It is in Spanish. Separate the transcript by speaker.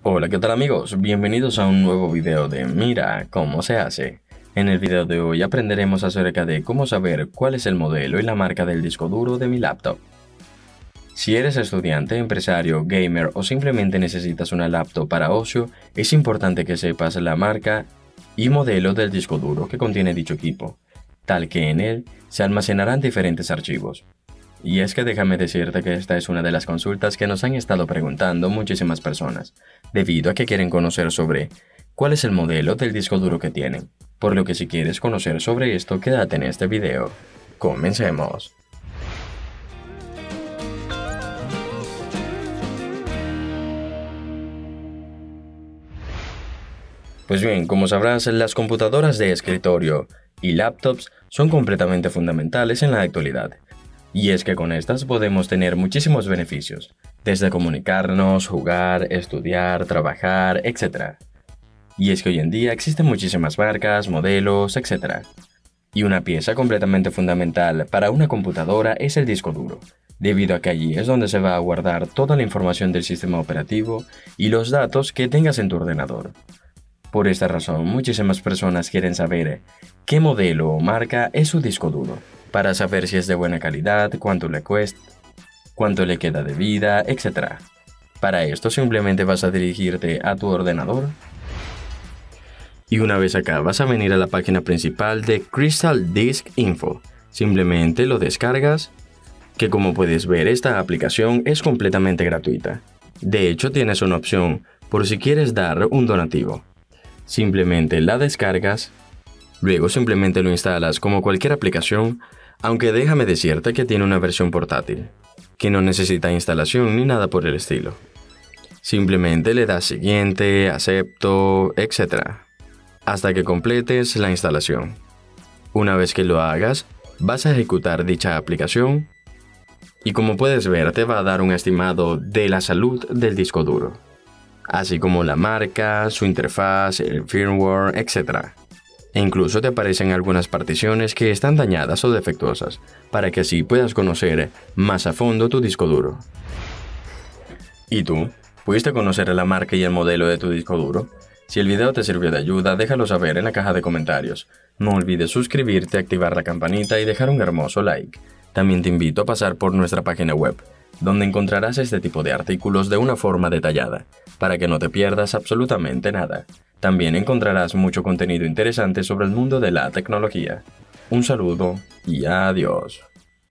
Speaker 1: Hola, ¿qué tal amigos? Bienvenidos a un nuevo video de Mira cómo se hace. En el video de hoy aprenderemos acerca de cómo saber cuál es el modelo y la marca del disco duro de mi laptop. Si eres estudiante, empresario, gamer o simplemente necesitas una laptop para ocio, es importante que sepas la marca y modelo del disco duro que contiene dicho equipo, tal que en él se almacenarán diferentes archivos. Y es que déjame decirte que esta es una de las consultas que nos han estado preguntando muchísimas personas, debido a que quieren conocer sobre cuál es el modelo del disco duro que tienen. Por lo que si quieres conocer sobre esto, quédate en este video. Comencemos. Pues bien, como sabrás, las computadoras de escritorio y laptops son completamente fundamentales en la actualidad. Y es que con estas podemos tener muchísimos beneficios, desde comunicarnos, jugar, estudiar, trabajar, etc. Y es que hoy en día existen muchísimas marcas, modelos, etc. Y una pieza completamente fundamental para una computadora es el disco duro, debido a que allí es donde se va a guardar toda la información del sistema operativo y los datos que tengas en tu ordenador. Por esta razón, muchísimas personas quieren saber qué modelo o marca es su disco duro, para saber si es de buena calidad, cuánto le cuesta, cuánto le queda de vida, etc. Para esto simplemente vas a dirigirte a tu ordenador y una vez acá vas a venir a la página principal de Crystal Disk Info. Simplemente lo descargas, que como puedes ver esta aplicación es completamente gratuita. De hecho tienes una opción por si quieres dar un donativo. Simplemente la descargas, luego simplemente lo instalas como cualquier aplicación, aunque déjame decirte que tiene una versión portátil, que no necesita instalación ni nada por el estilo. Simplemente le das siguiente, acepto, etc. hasta que completes la instalación. Una vez que lo hagas, vas a ejecutar dicha aplicación y como puedes ver te va a dar un estimado de la salud del disco duro, así como la marca, su interfaz, el firmware, etc. E incluso te aparecen algunas particiones que están dañadas o defectuosas, para que así puedas conocer más a fondo tu disco duro. ¿Y tú? ¿Pudiste conocer la marca y el modelo de tu disco duro? Si el video te sirvió de ayuda, déjalo saber en la caja de comentarios. No olvides suscribirte, activar la campanita y dejar un hermoso like. También te invito a pasar por nuestra página web, donde encontrarás este tipo de artículos de una forma detallada, para que no te pierdas absolutamente nada. También encontrarás mucho contenido interesante sobre el mundo de la tecnología. Un saludo y adiós.